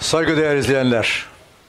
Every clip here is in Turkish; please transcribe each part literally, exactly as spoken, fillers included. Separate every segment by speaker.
Speaker 1: Saygıdeğer izleyenler,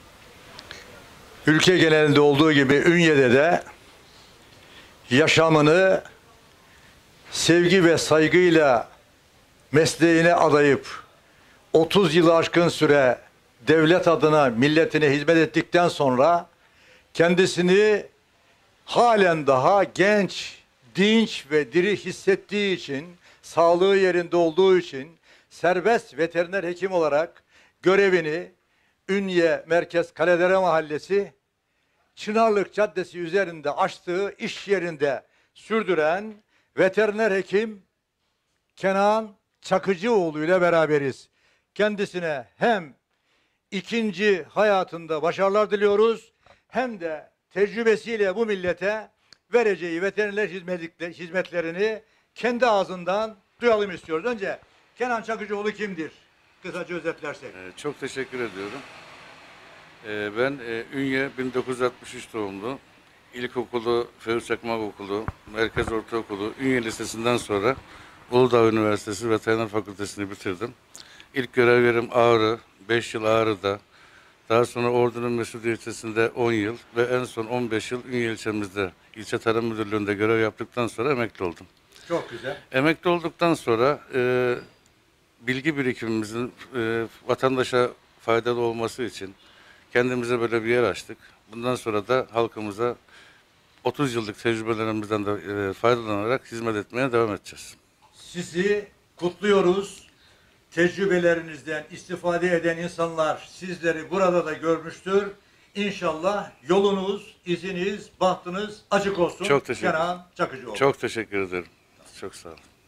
Speaker 1: ülke genelinde olduğu gibi Ünye'de de yaşamını sevgi ve saygıyla mesleğine adayıp otuz yılı aşkın süre devlet adına milletine hizmet ettikten sonra kendisini halen daha genç, dinç ve diri hissettiği için, sağlığı yerinde olduğu için serbest veteriner hekim olarak görevini Ünye Merkez Kaledere Mahallesi Çınarlık Caddesi üzerinde açtığı iş yerinde sürdüren veteriner hekim Kenan Çakıcıoğlu ile beraberiz. Kendisine hem ikinci hayatında başarılar diliyoruz, hem de tecrübesiyle bu millete vereceği veteriner hizmetlerini kendi ağzından duyalım istiyoruz. Önce Kenan Çakıcıoğlu kimdir? Kısaca özetlersek.
Speaker 2: Ee, çok teşekkür ediyorum. Ee, ben e, Ünye bin dokuz yüz altmış üç doğumlu. İlkokulu, Fevzi Çakmak Okulu, Merkez Ortaokulu, Ünye Lisesi'nden sonra Uludağ Üniversitesi Veteriner Fakültesini bitirdim. İlk görev yerim Ağrı, beş yıl Ağrı'da. Daha sonra Ordu'nun Mesudiye ilçesinde on yıl ve en son on beş yıl Ünye ilçemizde ilçe tarım müdürlüğünde görev yaptıktan sonra emekli oldum.
Speaker 1: Çok güzel.
Speaker 2: Emekli olduktan sonra e, bilgi birikimimizin e, vatandaşa faydalı olması için kendimize böyle bir yer açtık. Bundan sonra da halkımıza otuz yıllık tecrübelerimizden de e, faydalanarak hizmet etmeye devam edeceğiz.
Speaker 1: Sizi kutluyoruz. Tecrübelerinizden istifade eden insanlar sizleri burada da görmüştür. İnşallah yolunuz, iziniz, bahtınız açık olsun.
Speaker 2: Çok teşekkür ederim.
Speaker 1: Kenan Çakıcıoğlu.
Speaker 2: Çok teşekkür ederim. Çok sağ olun.